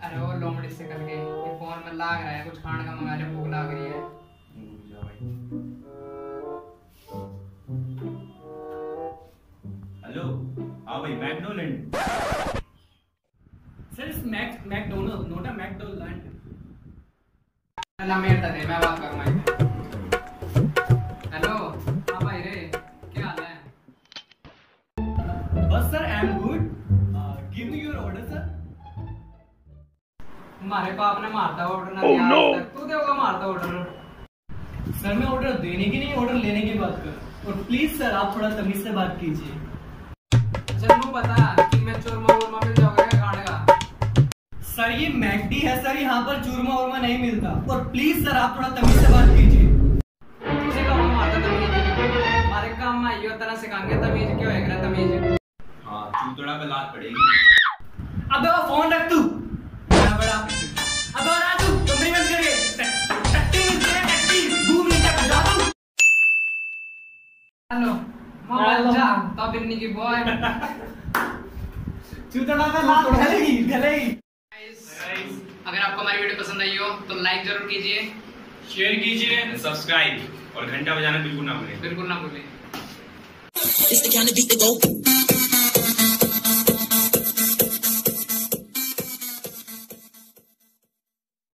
अरे वो लोमड़ी से कल के ये फोन में लाग रहा है, कुछ खाने का मंगा ले, भूख लग रही है। हेलो, हाँ भाई, मैकडोनल्ड। सर इस McDonald note a McDonald. Allah मेरे तक मैं बात करूंगा। हेलो, हाँ भाई रे, क्या हाल है? बस sir I am good. Give me your order sir. हमारे बाप ने मारता ऑर्डर ना दिया आज तक, तू देगा मारता ऑर्डर। सर मैं ऑर्डर देने की नहीं, ऑर्डर लेने की बात कर। और प्लीज सर आप थोड़ा तमीज से बात कीजिए। चल तू बता कि मैं चूरमा वूरमा मिल जाओगे क्या खाने का? सर ये मैकडी है सर, यहाँ पर चूरमा वूरमा नहीं मिलता। और प्लीज सर आप थोड़ा तमीज से बात कीजिए। तुझे कब मारता तमीज? हमारे काम में आइयो तरह सिखाएंगे तमीज, क्यों है क्या तमीज? हाँ, चूतड़ा पे लात पड़ेगी। अबे वो फोन रख तू, बड़ा बड़ा। अब और आ तू कंपनी बंद करिए। टट्टी टट्टी 2 मिनट तक जा तू। हेलो मोबाइल जा तो बिन्नी की बॉय चूतड़ा पे लात गलेगी गलेगी। अगर आपको हमारी वीडियो पसंद आई हो तो लाइक जरूर कीजिए, शेयर कीजिए, सब्सक्राइब और घंटा बजाना बिल्कुल ना भूलें। बिल्कुल ना भूलें। It's the kind of beat that go.